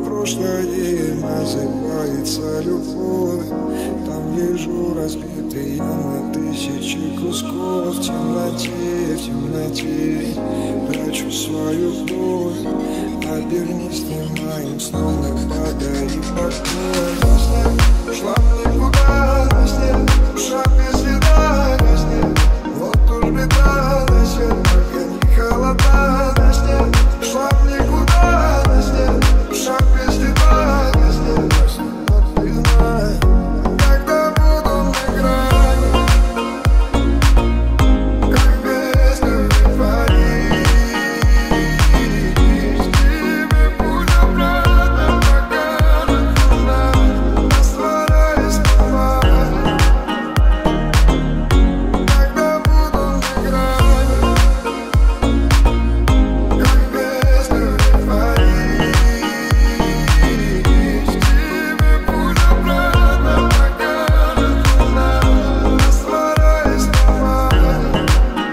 прошлое называется любовь. Там лежу разбитый я на тысячи кусков. В темноте прячу свою боль. Обернись ты моим сном, подари покой. Во сне ушла в никуда, во сне душа без следа, во сне вот уж беда, на свет пока не холода. Во сне ушла в никуда, во сне душа без следа, во сне вот ты знаешь, когда буду на грани, как без любви парить. Тебе путь обратно покажет луна, растворяясь в тумане. Когда буду на грани, как без любви парить. Тебе путь обратно покажет луна, растворяясь в тумане.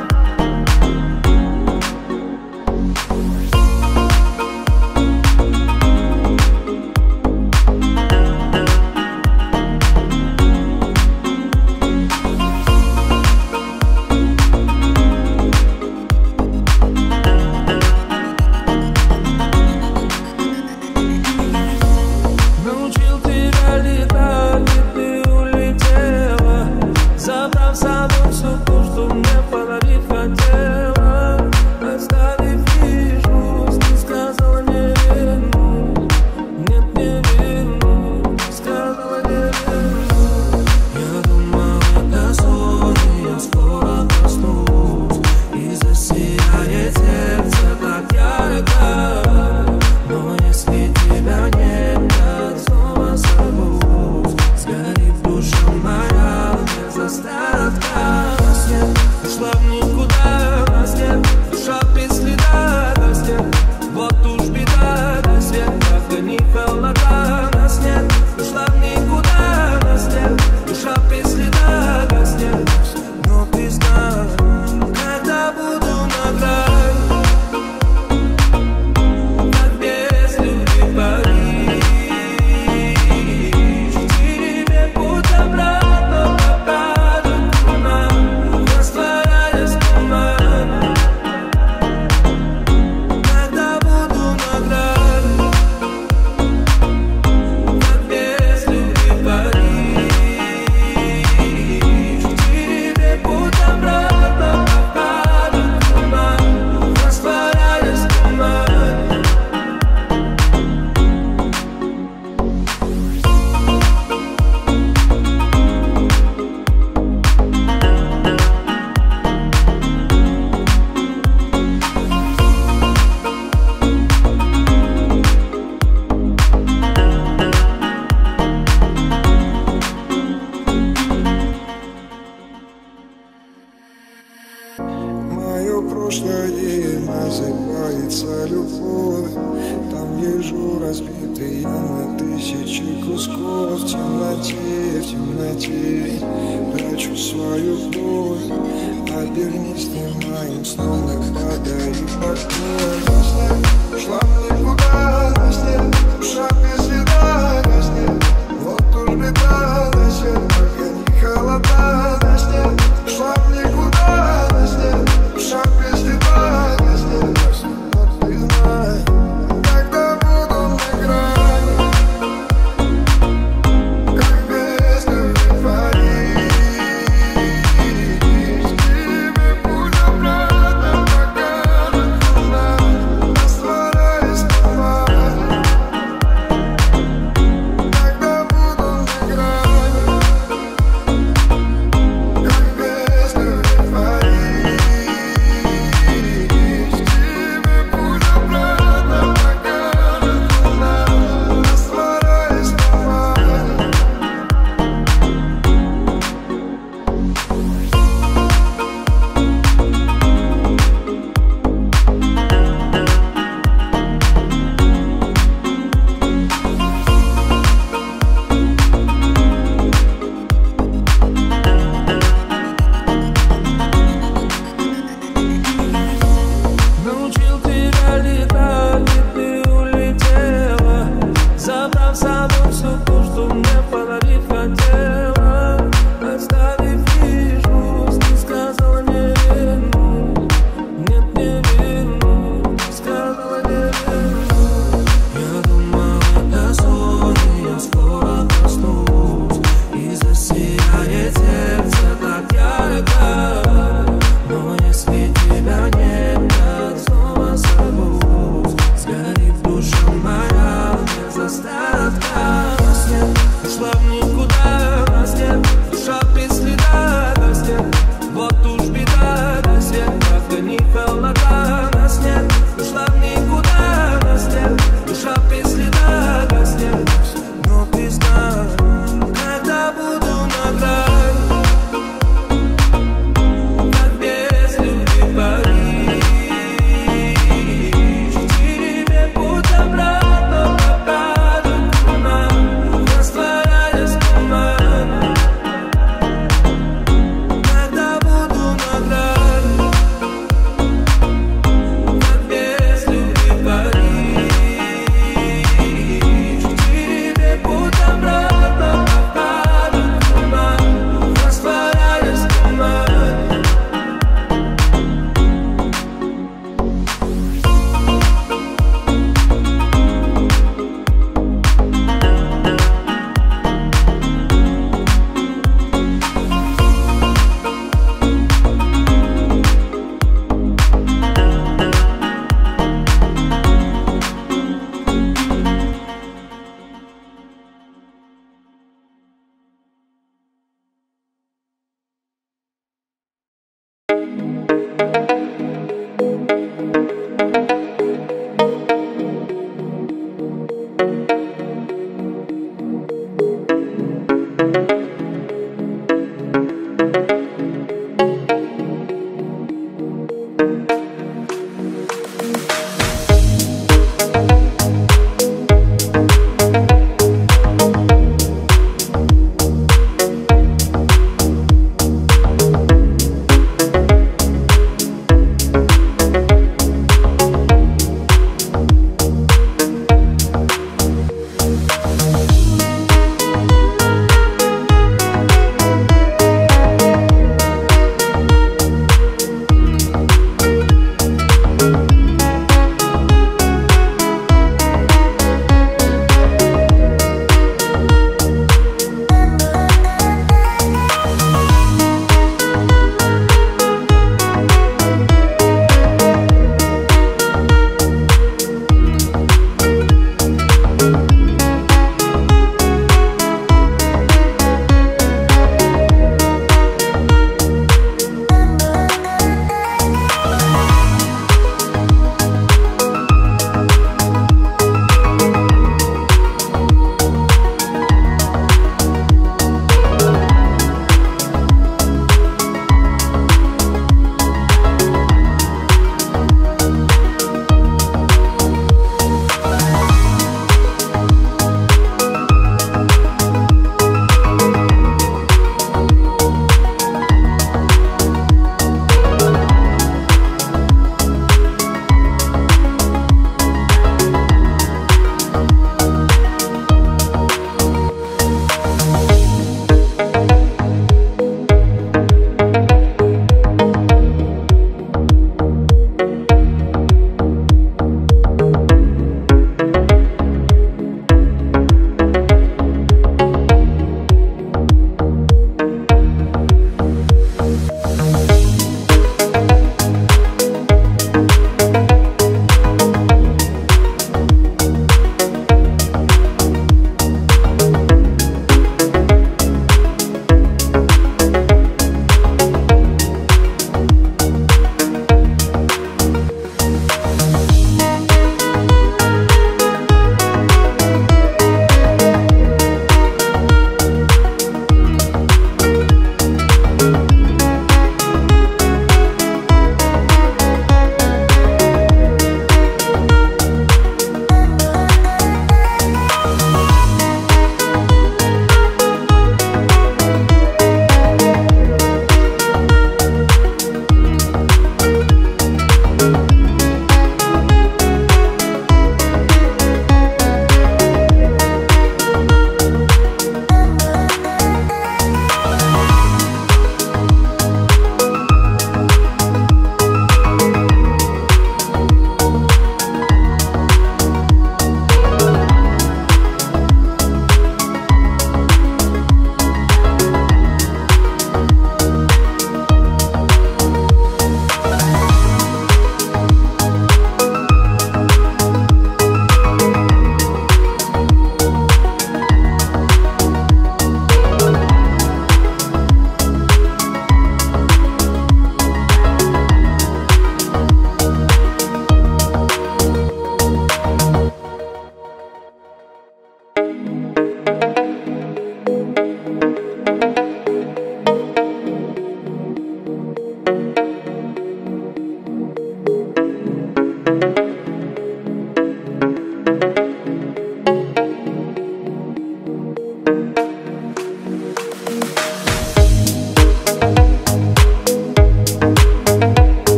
Научил тебя летать, и ты улетела, забрав с собой все то, что мне подарить хотела. Оставив лишь грусть, ты сказала не вернусь. Нет, не вернусь, сказала не вернусь. Я думал, это сон, и я скоро проснусь, и засияет сердце так ярко. Но если тебя нет, я снова сорвусь. Сгорит душа моя без остатка. Нас нет, ушла в никуда. Нас нет, душа без следа. Нас нет, вот уж беда. На свет пока не холода. Нас нет, ушла в никуда. Нас нет, душа без следа. Нас нет, но ты знаешь, когда буду на грани, как без любви парить. Тебе путь обратно покажет луна, растворяясь в тумане. Когда буду на грани, как без любви парить. Тебе путь обратно покажет луна, растворяясь в тумане. Мое прошлое называется любовь. Там лежу разбитый я на тысячи кусков. В темноте прячу свою боль. Обернись ты моим сном, подари покой.